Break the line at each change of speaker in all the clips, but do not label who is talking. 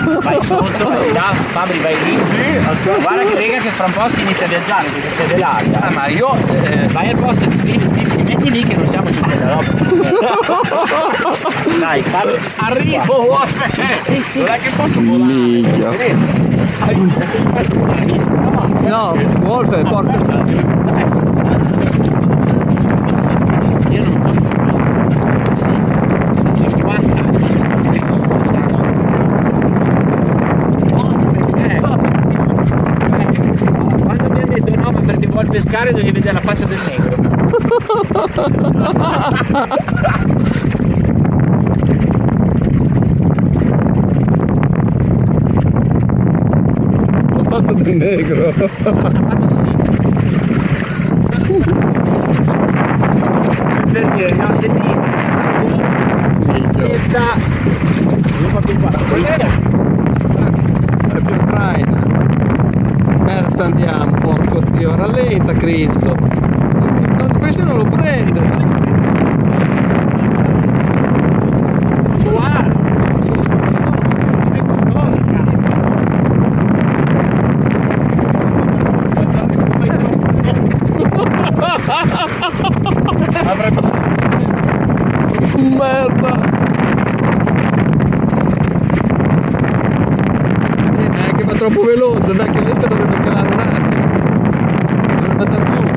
vai sotto, vai là, Fabri vai lì. Sì. Guarda che lega che fra un po' si inizia a viaggiare perché c'è dell'aria.
Ma io
vai al posto di Steve, ti metti lì che non siamo su quella roba. Dai, Fabri.
arrivo,
Sì.
non è che posso volare.
Minchia. No, Wolf, porta.
Io non posso. Quando mi hanno detto no, ma perché vuol pescare devi vedere la faccia del negro.
La faccia del negro.
Per dire, no, senti. Questa. Io ho fatto qua.
È più traina. Merda, andiamo, porco Dio, rallenta Cristo. Questo non lo prende. Merda. Sì, neanche va troppo veloce, dai che questo dovrebbe calare un attimo. Dovrebbe andare giù.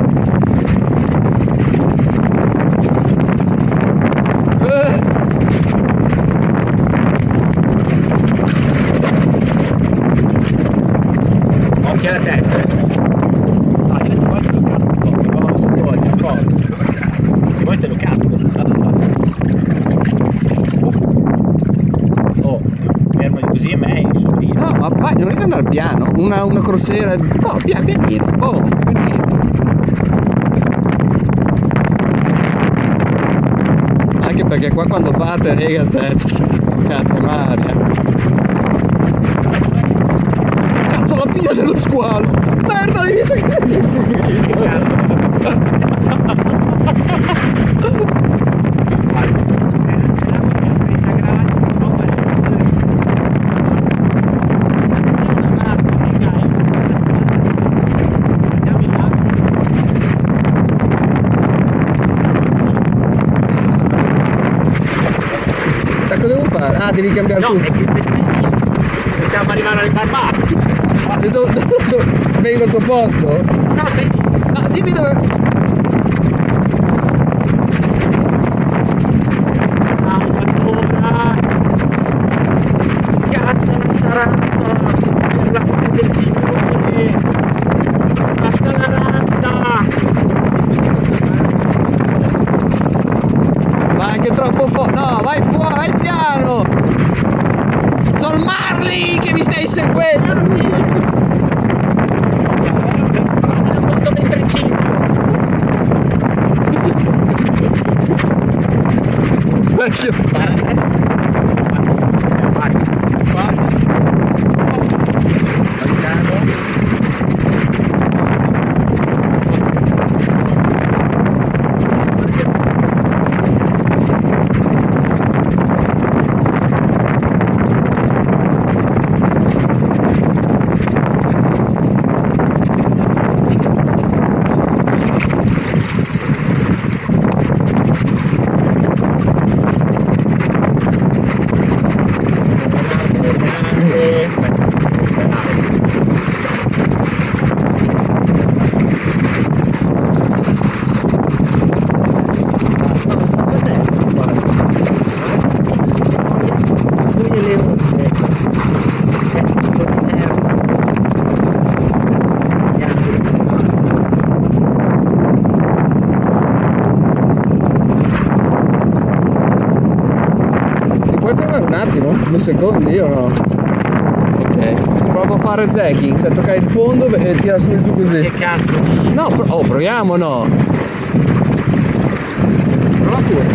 Occhio alla testa. Ah, io se vuoi te lo cazzo un po', se vuoi te lo cazzo. Oh, fermo così e me sono io.
No, ma vai, dovresti andare piano, una crociera, no, pianino, boh, finito. Anche perché qua quando parte, rega, se cazzo è mare. Cazzo la piglia dello squalo! Merda, hai visto che sei seguito? Cosa devo fare? Ah, devi cambiare
No,
tutto.
è che possiamo arrivare alle Barbate.
Vengo al tuo posto?
No, sei
No, dimmi dove.
cazzo non sarà per la fine del Signore. Basta la ratta.
Vai anche troppo fuori. No, vai fuori, vai piano. Sono il Marley che mi stai seguendo. Vecchio. Un attimo, 2 secondi, o no? Ok. Provo a fare jacking, cioè toccare il fondo e tira su e giù così.
Che cazzo di...
No, proviamo, no?
Prova pure.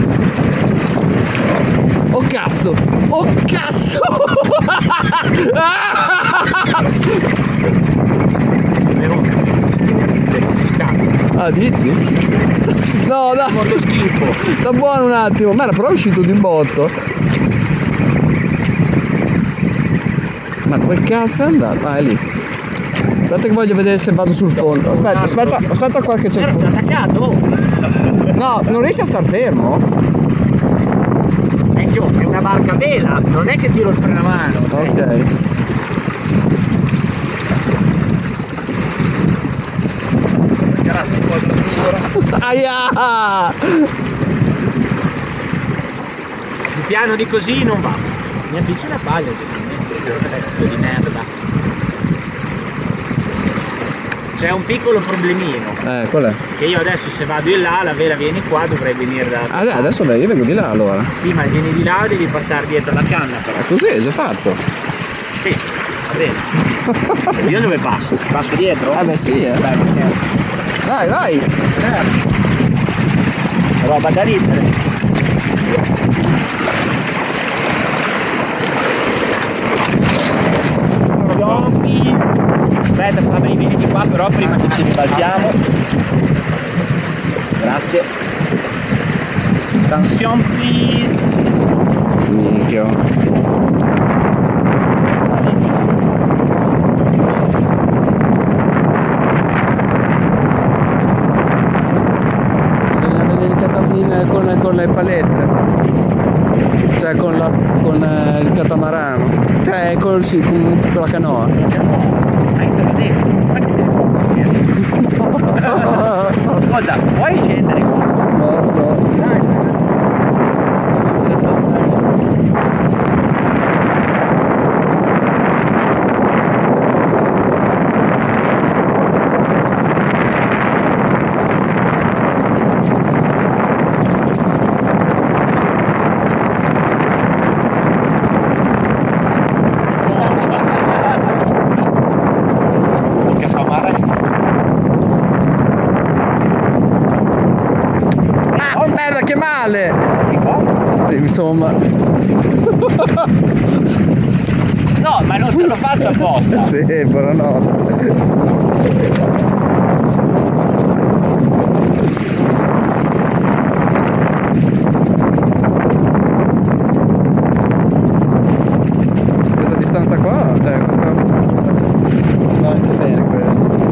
Oh cazzo! Oh cazzo! Ah, dici? No, dai!
Molto schifo.
Sta buono un attimo, ma però è uscito di botto. Ma dove cazzo è andato? Ah, è lì. Aspetta che voglio vedere se vado sul fondo. Aspetta qualche
Sei
secondo.
attaccato? Oh.
No, non riesci a star fermo?
Vecchio, è una barca a vela, non è che tiro il freno a mano.
Ok. Aia!
Il piano di così non va. Mi avvicina a paglia, pezzo di merda. C'è un piccolo problemino.
Qual è?
Che io adesso se vado in là, la vela viene qua, dovrei venire da...
Adesso io vengo di là allora.
Sì, ma vieni di là, devi passare dietro la canna però.
Così è già fatto.
Sì, va bene. Io dove passo? Passo dietro?
Beh sì,
Beh, ok.
Vai!
Roba da ridere. Aspetta, fammi vieni di qua però prima che ci ribaltiamo. Grazie. Attention please.
Minchia. Bisogna vedere con le palette. Cioè con il catamarano. Cioè con la canoa.
Scusa, puoi scendere qua?
No. Oh merda, che male! Sì, insomma.
No, ma non te lo faccio apposta.
Sì, buonanotte. Questa distanza qua, cioè questa va anche bene questo.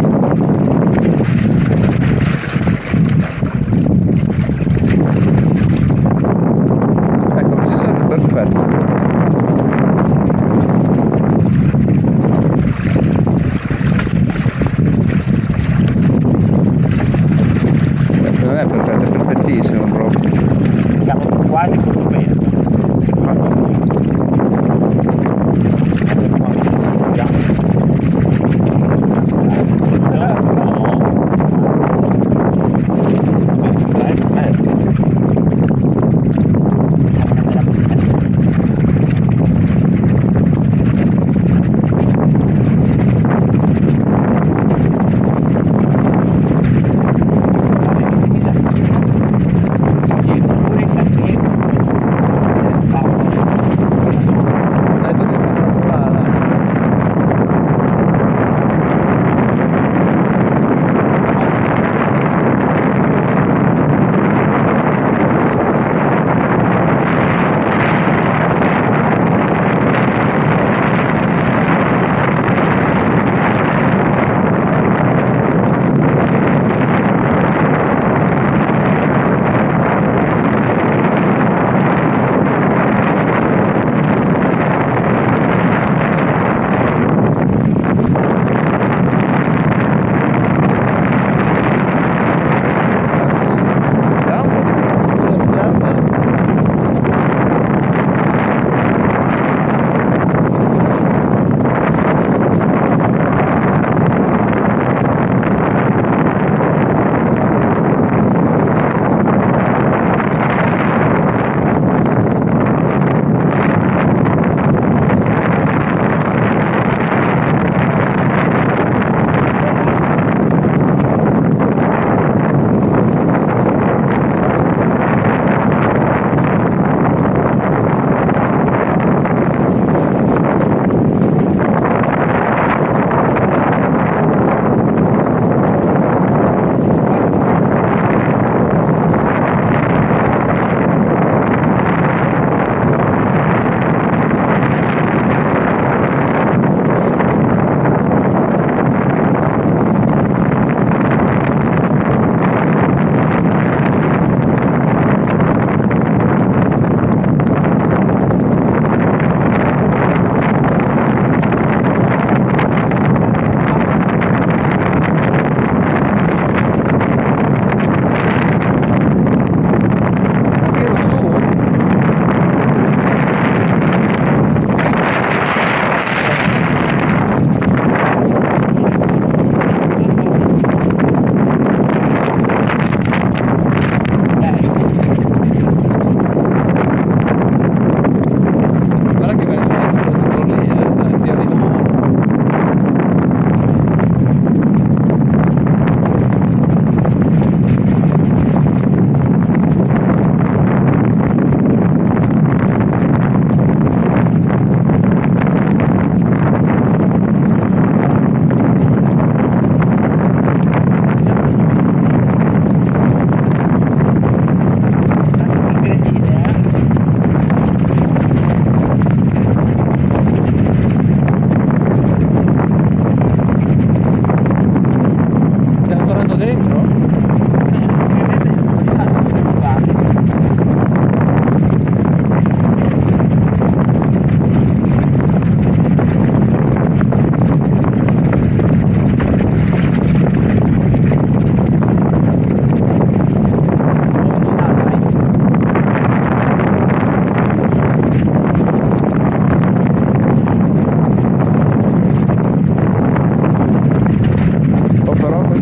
Ecco, così serve perfetto. Non è perfetto, è perfettissimo proprio.
Siamo quasi coperti.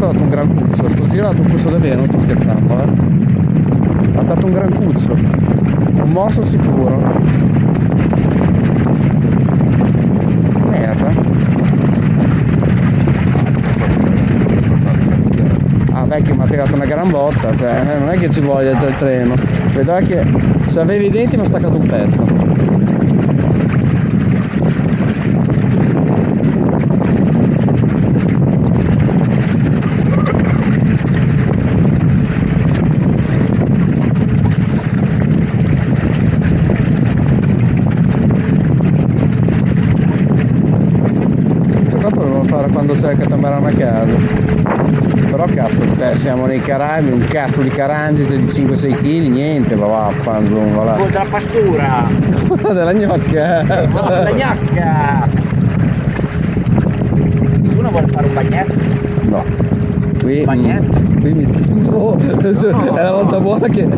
ha dato un gran cuzzo, sto giro ha dato un cuzzo davvero, non sto scherzando, ha dato un gran cuzzo, un morso sicuro. Merda. Ah vecchio, mi ha tirato una gran botta, cioè non è che ci voglia del treno, vedrai che se avevi i denti mi ha staccato un pezzo. Quando c'è il catamarano a casa, però cazzo, cioè, siamo nei Caraibi, un cazzo di carangite di 5-6 kg, niente, ma vaffanculo, va là.
Della pastura!
Della gnocca!
Oh, la gnocca! Nessuno vuole fare un bagnetto?
No. Qui,
Bagnetto?
qui mi no, è la volta buona che...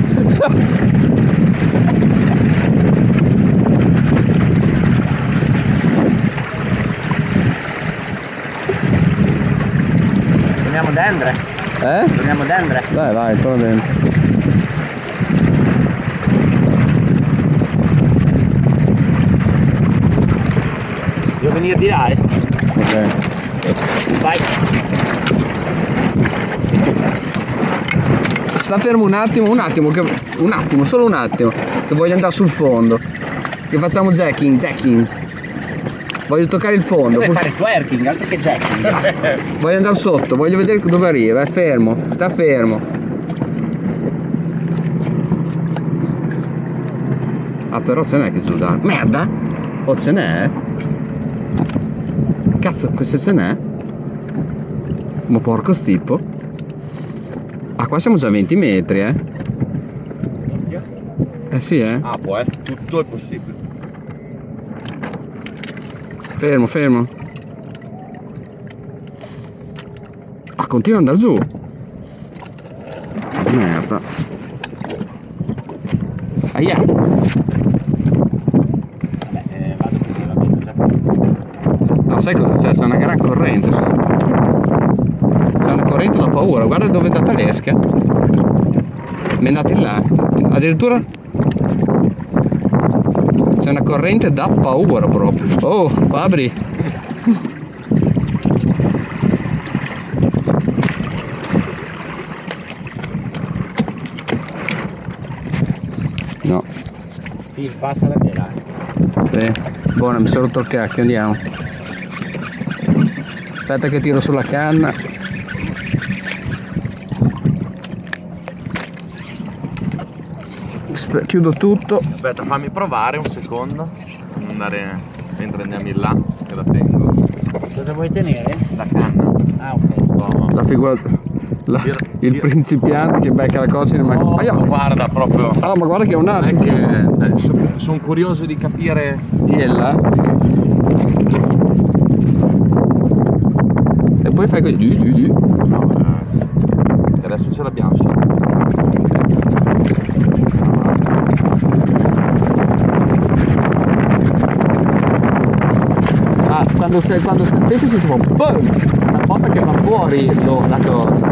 Torniamo dentro? Torniamo dentro?
Vai, torna dentro.
Devo venire di là,
Ok.
Vai!
Sta fermo un attimo, solo un attimo, che voglio andare sul fondo. Che facciamo jacking. Voglio toccare il fondo.
Deve fare twerking, altro che jacking.
Voglio andare sotto, voglio vedere dove arriva. È fermo, sta fermo. Ah però ce n'è che giù da... Merda! Oh ce n'è? Cazzo, questo ce n'è? Ma porco stippo. Ah qua siamo già a 20 metri, eh? Eh sì, eh?
Ah, può essere, tutto è possibile.
Fermo. Ah, continua ad andare giù. Merda. Aia.
Vado così, va bene, già.
No, sai cosa c'è? C'è una gran corrente sotto. C'è una corrente da paura. Guarda dove è andata l'esca. Mi è andata in là. Addirittura c'è una corrente da paura proprio. Oh, Fabri. No.
Sì, passa la vera.
Sì. Buona, mi sono rotto il cacchio, andiamo. Aspetta che tiro sulla canna. Chiudo tutto.
Aspetta, fammi provare un secondo. Non andare mentre andiamo in là, che la tengo.
Cosa vuoi tenere?
La canna.
Ah, ok.
No.
La figura. Il principiante che becca la cocina ma.
Oh, guarda proprio.
Ah, ma guarda che è un
Non è
attimo.
che. Cioè, sono curioso di capire.
Tiella. E poi fai così.
No, che adesso ce l'abbiamo, sì.
Ah, quando sei il pesce c'è tipo boom! Una botta che va fuori la corda.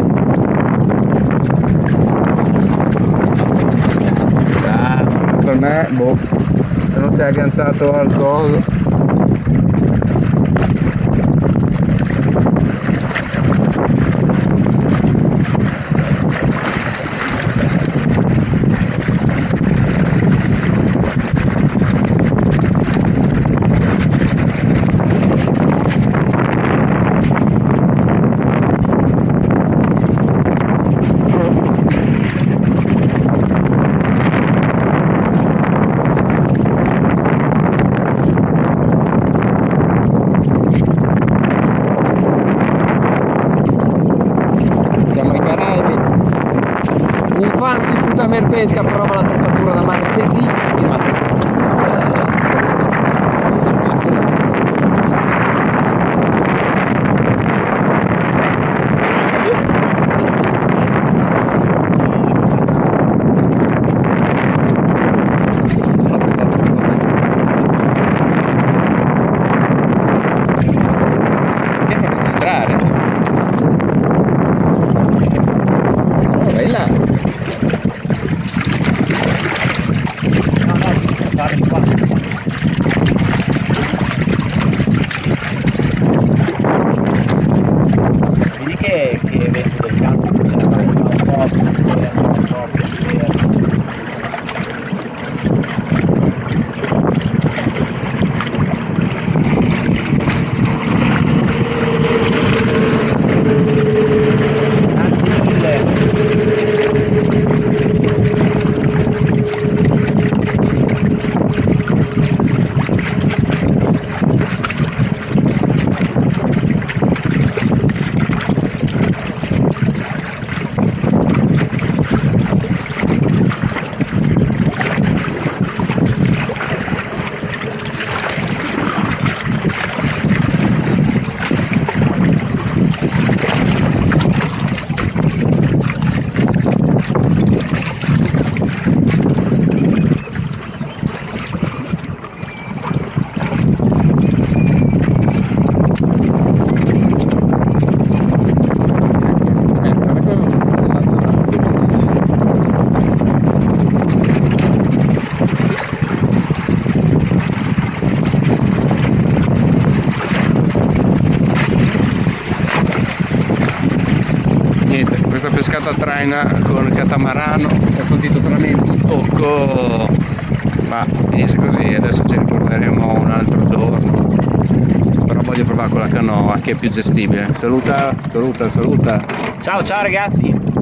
Per me, boh, se non sei agganciato al coso. questa pescata a traina con il catamarano, ho sentito solamente un tocco, ma finisce così. Adesso ci riporteremo un altro giorno, però voglio provare con la canoa che è più gestibile. Saluta.
Ciao ragazzi.